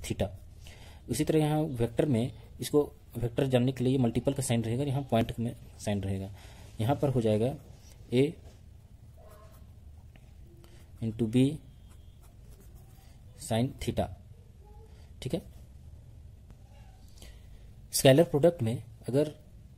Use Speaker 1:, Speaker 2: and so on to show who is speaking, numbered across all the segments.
Speaker 1: Theta. उसी तरह यहाँ वेक्टर में इसको वेक्टर जानने के लिए मल्टीपल का साइन रहेगा, यहाँ पॉइंट में साइन रहेगा। यहाँ पर हो जाएगा A into B sine theta. ठीक है। स्केलर प्रोडक्ट में अगर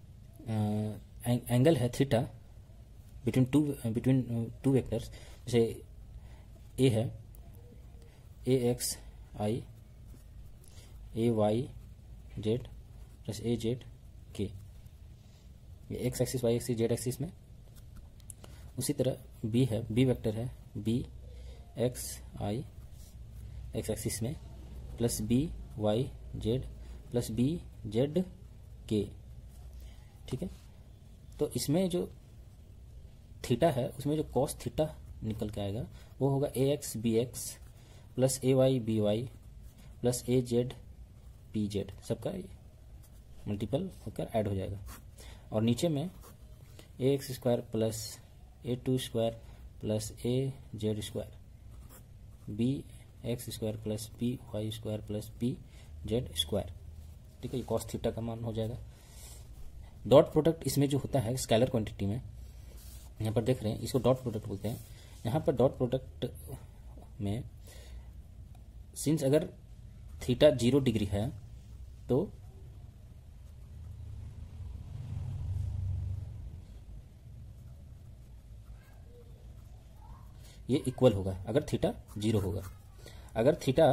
Speaker 1: एंगल है थीटा बिटवीन टू वेक्टर्स, जैसे ए है A x i A y z plus A z k, ये x axis y axis z axis में। उसी तरह बी है, बी वेक्टर है B x i x axis में plus B y z plus B z k. ठीक है। तो इसमें जो थीटा है उसमें जो कॉस थीटा निकल के आएगा वो होगा A x B x plus A y B y plus A z P z, सबका मल्टीपल होकर ऐड हो जाएगा। और नीचे में A x square plus A two square plus A z square B x square plus B y square plus B z square. ठीक है, ये कॉस थीटा का मान हो जाएगा। डॉट प्रोडक्ट इसमें जो होता है स्केलर क्वांटिटी में, यहाँ पर देख रहे हैं इसको डॉट प्रोडक्ट बोलते हैं। यहाँ पर डॉट प्रोडक्ट में सिंस अगर थीटा 0 डिग्री है तो ये इक्वल होगा अगर थीटा 0 होगा। अगर थीटा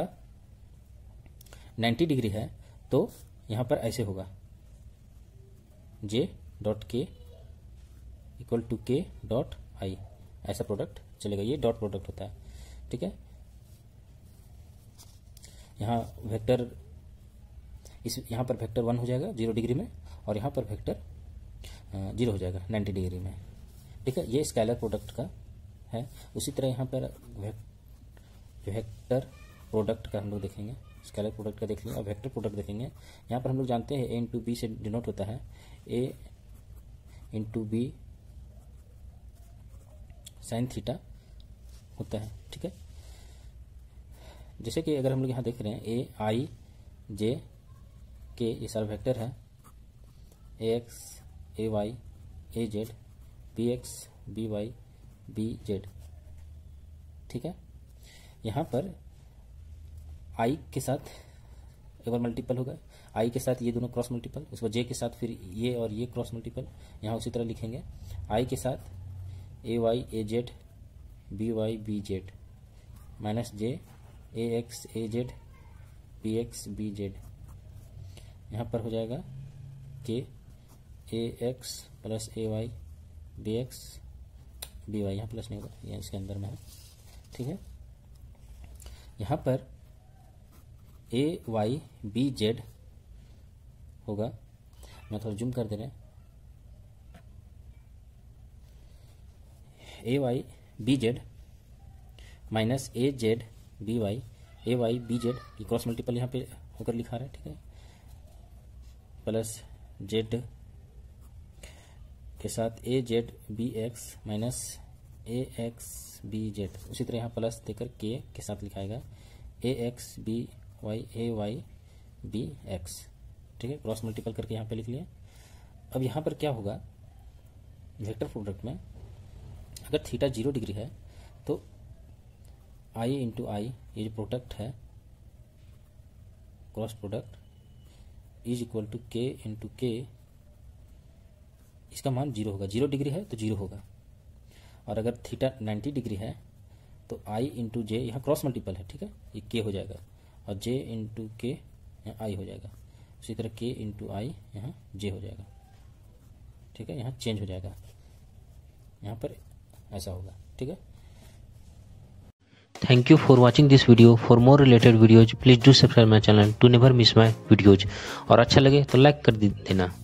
Speaker 1: 90 डिग्री है तो यहां पर ऐसे होगा j dot k equal to k dot i, ऐसा प्रोडक्ट चलेगा। ये डॉट प्रोडक्ट होता है। ठीक है। यहाँ वेक्टर यहाँ पर वेक्टर 1 हो जाएगा 0 डिग्री में और यहाँ पर वेक्टर 0 हो जाएगा 90 डिग्री में। ठीक है, ये स्केलर प्रोडक्ट का है। उसी तरह यहाँ पर वेक्टर प्रोडक्ट का हम लोग देखेंगे, स्केलर प्रोडक्ट का देख लेंगे और वेक्टर प्रोडक्ट देखेंगे। यहाँ पर हम लोग जानते हैं ए इंटू बी से डिनोट होता है A into B sine theta होता है। ठीक है। जैसे कि अगर हम लोग यहाँ देख रहे हैं ए आई जे के, ये सारा वेक्टर है A x A y A z B x B y B z. ठीक है। यहाँ पर आई के साथ एक बार मल्टीपल होगा, आई के साथ ये दोनों क्रॉस मल्टीपल, उसके बाद जे के साथ फिर ये और ये क्रॉस मल्टीपल। यहाँ उसी तरह लिखेंगे आई के साथ A y A z B y B z minus j A x A z B x B z. यहाँ पर हो जाएगा k A x plus A y B x B y, यहाँ प्लस नहीं होगा, यहाँ इसके अंदर में है। ठीक है। यहाँ पर ए वाई बी जेड होगा, मैं थोड़ा जूम कर दे रहे हैं, A y B z minus A z B y A y B z, ये क्रॉस मल्टीपल यहाँ पे होकर लिखा रहा है। ठीक है। प्लस जेड के साथ A z B x minus A x B z. उसी तरह यहाँ प्लस देकर के साथ लिखाएगा A x B y A y B x. ठीक है, क्रॉस मल्टीपल करके यहाँ पे लिख लिया। अब यहाँ पर क्या होगा वेक्टर प्रोडक्ट में, अगर थीटा 0 डिग्री है तो आई इंटू आई, ये जो प्रोडक्ट है cross product is equal to k into k, इसका मान 0 होगा। 0 डिग्री है तो 0 होगा। और अगर थीटा 90 डिग्री है तो आई इंटू जे, यहाँ क्रॉस मल्टीपल है। ठीक है, ये के हो जाएगा और जे इंटू के यहाँ आई हो जाएगा। उसी तरह के इंटू आई यहाँ जे हो जाएगा। ठीक है, यहाँ चेंज हो जाएगा, यहाँ पर ऐसा होगा। ठीक है।
Speaker 2: Thank you for watching this video. For more related videos, please do subscribe my channel to never miss my videos. और अच्छा लगे तो लाइक कर देना।